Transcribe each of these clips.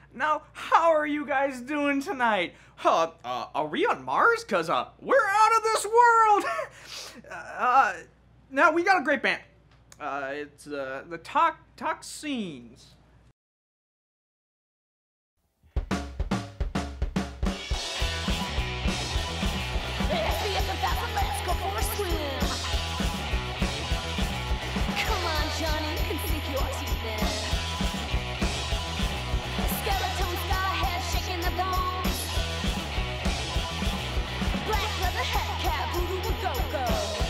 Now, how are you guys doing tonight? Are we on Mars? Cause, we're out of this world! Now, we got a great band. It's, the Toxines. Let's go for a swim. Come on, Johnny, you can sink your teeth in. Skeleton sky head shaking the bones. Black leather hat cat, voodoo will go-go.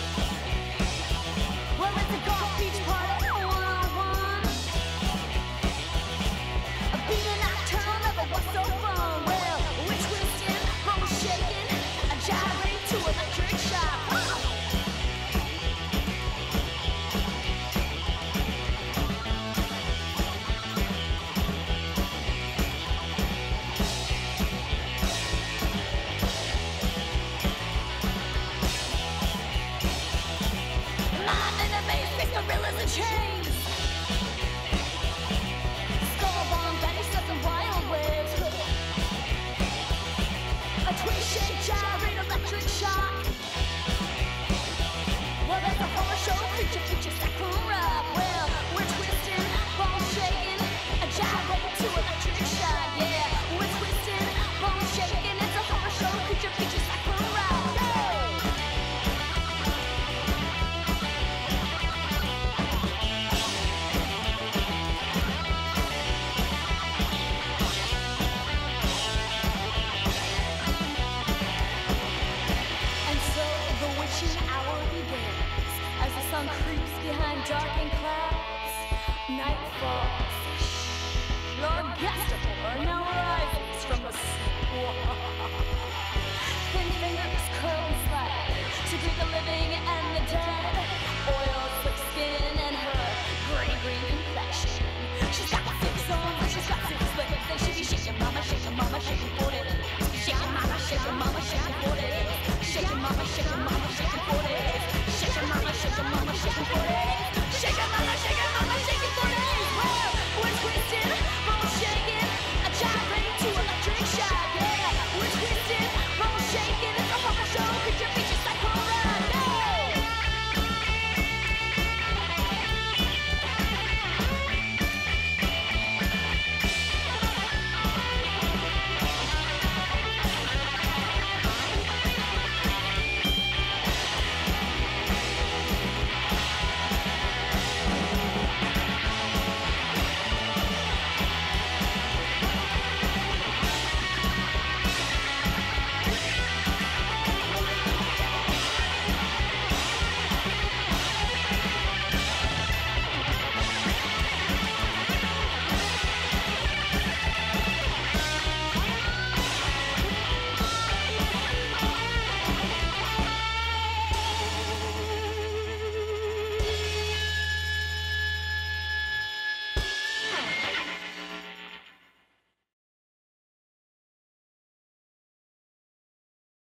Well, it's a golf beach party, one-on-one. A beat and nocturnal never was so fun. Well, we're twisting, roll shaking, a gyrate to electric shock. Gorillas and chains. Skull bomb, Benny set the wild waves. A twin shake, gyrate, electric shock. Well, there's a horror show, creature, saccharine rock. Well, we're twisting, bone shaking, a gyrate to electric shock. Yeah, we're twisting, bone shaking. It's a horror show, creature, saccharine rock. As the sun creeps behind darkened clouds, night falls. Lord Gestapo, now